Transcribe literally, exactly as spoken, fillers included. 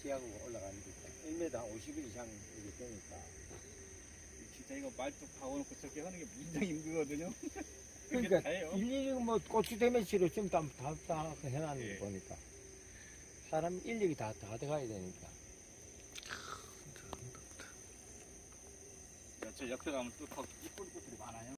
시야가 올라가니까 일 미터 한 오십 일 이상 이게 되니까. 진짜 이거 말뚝 박아놓고 저렇게 하는 게 굉장히 힘들거든요. 그러니까 다예요. 일일이 뭐 고추 대매치로 지금 다, 다, 다 해놨는 예. 거 보니까 사람 인력이 다, 다 들어가야 되니까. 저 옆에 가면 또 더 이쁜 꽃들이 많아요.